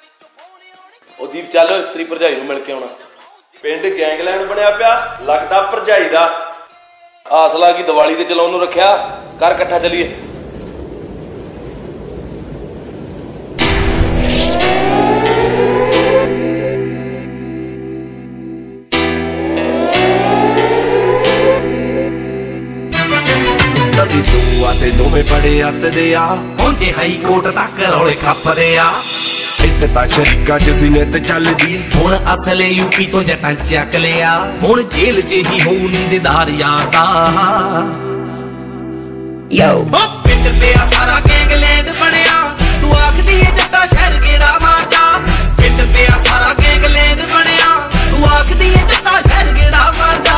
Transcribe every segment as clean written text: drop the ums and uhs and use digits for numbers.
ਉਹ ਦੀਪ ਚੱਲ ਤੇਰੀ ਭਰਜਾਈ ਨੂੰ ਮਿਲ ਕੇ ਆਉਣਾ। ਪਿੰਡ ਗੈਂਗਲੈਂਡ ਬਣਿਆ ਪਿਆ, ਲੱਗਦਾ ਭਰਜਾਈ ਦਾ। ਆਸਲਾ ਕੀ ਦੀਵਾਲੀ ਤੇ ਚਲਾਉਣ ਨੂੰ ਰੱਖਿਆ, ਕਰ ਇਕੱਠਾ ਚੱਲੀਏ। ਤੇ ਦੋਵੇਂ ਬੜੇ ਅੱਤਦੇ ਆ, ਪਹੁੰਚੇ ਹਾਈ ਕੋਰਟ ਤੱਕ ਰੌਲੇ ਖੱਪਦੇ ਆ। ਇੱਟ ਤਾਂ ਸ਼ਰੀਕਾਂ ਚ ਜ਼ਿਨਤ ਚੱਲਦੀ, ਹੁਣ ਅਸਲੇ ਯੂਪੀ ਤੋਂ ਜੱਟਾਂ ਚੱਕ ਲਿਆ। ਹੁਣ ਜੇਲ੍ਹ ਚ ਹੀ ਹੋਊ ਨੀਂਦਦਾਰ ਯਾਦਾ। ਪਿੰਡ ਤੇ ਆ ਸਾਰਾ ਗੈਂਗਲੈਂਡ ਬਣਿਆ, ਤੂੰ ਆਖਦੀ ਏ ਜੱਟਾਂ ਸ਼ਹਿਰ ਗੇੜਾ ਮਾਰ ਜਾ। ਪਿੰਡ ਤੇ ਆ ਸਾਰਾ ਗੈਂਗਲੈਂਡ ਬਣਿਆ, ਤੂੰ ਆਖਦੀ ਏ ਜੱਟਾਂ ਸ਼ਹਿਰ ਗੇੜਾ ਮਾਰ ਜਾ।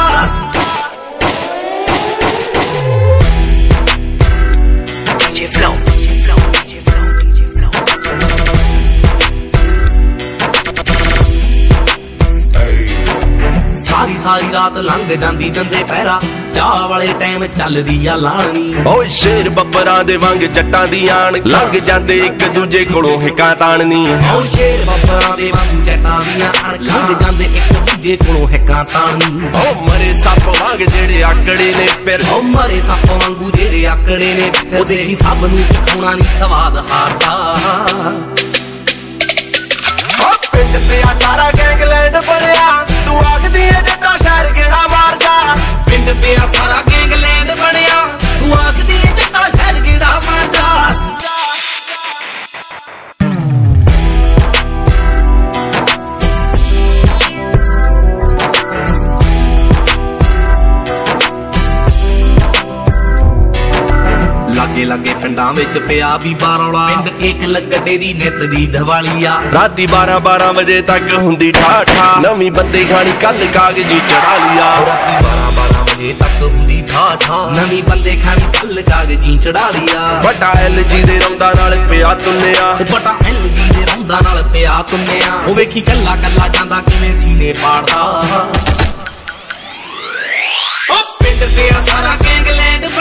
ਸਾਰੀ ਰਾਤ ਲੰਘ ਜਾਂਦੀ ਦੰਦੇ ਪਹਿਰਾ, ਚਾਹ ਵਾਲੇ ਟਾਈਮ ਚੱਲਦੀ ਆ ਲਾਣੀ। ਓਏ ਸ਼ੇਰ ਬੱਬਰਾਂ ਦੇ ਵਾਂਗ ਜੱਟਾਂ ਦੀ ਆਣ, ਲੰਘ ਜਾਂਦੇ ਇੱਕ ਦੂਜੇ ਕੋਲੋਂ ਹਿੱਕਾਂ ਤਾਣਨੀ। ਓ ਸ਼ੇਰ ਬੱਬਰਾਂ ਦੇ ਵਾਂਗ ਜੱਟਾਂ ਦੀ ਆਣ, ਲੰਘ ਜਾਂਦੇ ਇੱਕ ਦੂਜੇ ਕੋਲੋਂ ਹਿੱਕਾਂ ਤਾਣਨੀ। ਓ ਮਰੇ ਸੱਪ ਵਾਂਗ ਜਿਹੜੇ ਆਕੜੇ ਨੇ ਫਿਰ, ਓ ਮਰੇ ਸੱਪ ਵਾਂਗੂ ਜਿਹੜੇ ਆਕੜੇ ਨੇ, ਉਹਦੇ ਹੀ ਸਭ ਨੂੰ ਚਖਾਉਣਾ ਨੀ ਸਵਾਦ ਹਾਰਦਾ। ਪਿੰਡ ਤੇ ਆ ਸਾਰਾ ਗੈਂਗਲੈਂਡ ਬਣਿਆ, ਤੂੰ ਆਖਦੀ ਏ ਜੱਟਾਂ ਸ਼ਹਿਰ ਗੇੜਾ ਮਾਰ ਜਾ। ਪਿੰਡ ਤੇ ਆ ਸਾਰਾ ਗੈਂਗਲੈਂਡ ਬਣਿਆ, ਤੂੰ ਆਖਦੀ ਏ ਜੱਟਾਂ ਸ਼ਹਿਰ ਗੇੜਾ ਮਾਰ ਜਾ। ਲਾਗੇ ਲਾਗੇ ਪਿੰਡਾਂ ਵਿੱਚ ਪਿਆ ਵੀ ਬਾਰੌਲਾ, ਪਿੰਡ ਇੱਕ ਲੱਗਦੇ ਦੀ ਨਿੱਤ ਦੀ ਦੀਵਾਲੀ ਆ। ਰਾਤੀ 12 ਵਜੇ ਤੱਕ ਹੁੰਦੀ ਠਾਠਾ, ਨਵੀਂ ਬੰਦੇ ਖਾਣੀ ਕੱਲ ਕਾਗਜ਼ੀ ਚੜਾ ਲਿਆ। ਰਾਤੀ 12 ਵਜੇ ਤੱਕ ਹੁੰਦੀ ਠਾਠਾ, ਨਵੀਂ ਬੰਦੇ ਖਾਣੀ ਕੱਲ ਕਾਗਜ਼ੀ ਚੜਾ ਲਿਆ। ਵੱਡਾ LG ਦੇ ਰੌਂਦਾ ਨਾਲ ਪਿਆ ਤੁੰਨਿਆ, ਵੱਡਾ LG ਦੇ ਰੌਂਦਾ ਨਾਲ ਪਿਆ ਤੁੰਨਿਆ। ਉਹ ਵੇਖੀ ਕੱਲਾ ਕੱਲਾ ਜਾਂਦਾ ਕਿਵੇਂ ਸੀਨੇ ਪਾੜਦਾ। ਪਿੰਡ ਤੇ ਆ ਸਾਰਾ ਗੈਂਗਲੈਂਡ